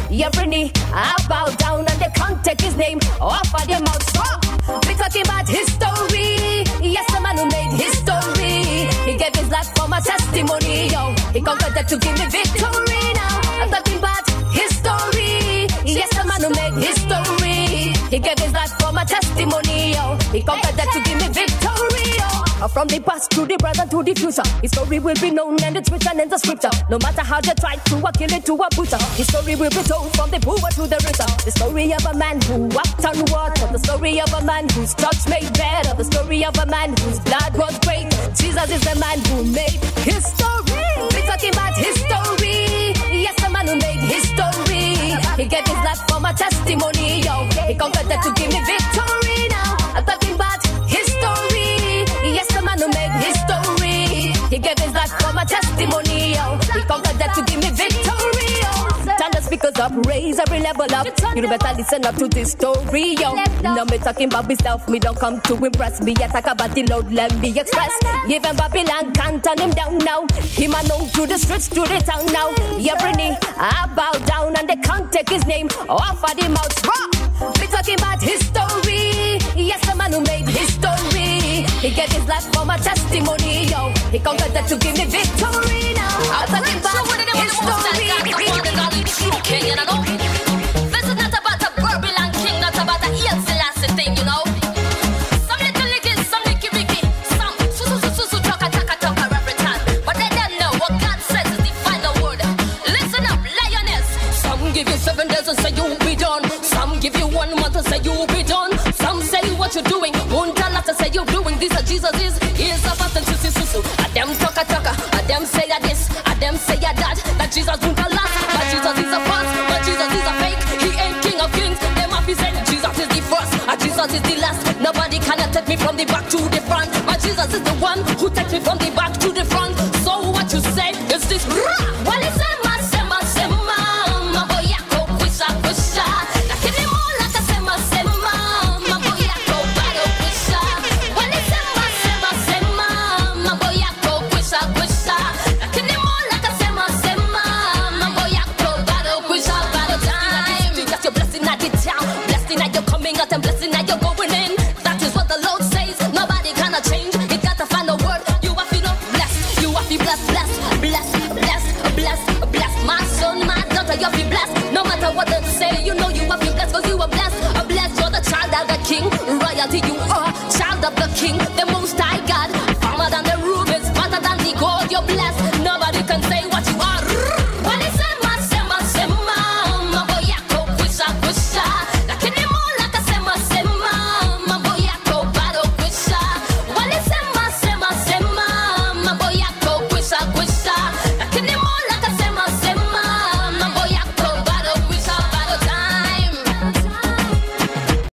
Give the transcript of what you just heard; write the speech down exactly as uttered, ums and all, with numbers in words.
every knee I bow down and they can't take his name off of their mouth. So, we talking about history. Yes, the man who made history. He gave his life for my testimony, yo. He conquered that to give me victory now. I'm talking about history. Yes, the man who made history. He gave his life for my testimony, yo. He conquered that to give me victory, yo. From the past to the present to the future, his story will be known and it's written in the scripture. No matter how they try to a kill it to a butcher, his story will be told from the poor to the richer. The story of a man who walked on water, the story of a man whose touch made better, the story of a man whose blood was great. Jesus is the man who made history. We're talking about history. Yes, the man who made history. He gave his life for my testimony, yo. He conquered that to give me victory now. I'm talking about history. Yes, the man who made history. He gave his life for my testimony, yo. He conquered that to give me victory, yo. Turn the speakers up, raise every level up. You better listen up to this story, yo. Now me talking about myself, me don't come to impress me. I talk about the Lord, let me express. Even Babylon can't turn him down now. Him a known to the streets, to the town now. Every knee I bow down and they can't take his name off of the mouth. We talking about history. Yes, the man who made history. He gave his life for my testimony, yo. He conquered that to give me victory now. I'm talking about history. King, you know? This is not about a Babylon king, not about a Haile Selassie thing, you know? Some little licky, some licky ricky, some su su su su su talka talka talka every time. But they don't know what God says is the final word. Listen up, lioness. Some give you seven days and say you'll be done. Some give you one month and say you'll be done. Some say what you're doing, won't tell us to say you're doing this. A Jesus is, is a button to su su su. A them talka talka, a them say a this, a them say a that. That Jesus won't last, but Jesus is a false, but Jesus is a fake. He ain't king of kings, them have said Jesus is the first, and Jesus is the last. Nobody cannot take me from the back to the front, but Jesus is the one who takes me from the back to the front. So what you say is this? Well, it's Sema, Sema, Sema, Maboyako, Kwisha, Kwisha. Lakini mola kasema Sema, Maboyako, bado Kwisha. Well, it's Sema, Sema, Sema, Maboyako, Kwisha, Kwisha. Lakini mola kasema Sema, Maboyako, bado Kwisha, bado time. That's your blessing at the town, blessing at your coming out and blessing at your going in. That is what the Lord says. Nobody cannot change. It got to find a word. You have to know blessed. You have to bless, bless, bless, bless, bless, bless. My son, my daughter, you have to bless. No matter what they say, you know you have to bless because you are blessed. A blessed, you're the child of the king. Royalty, you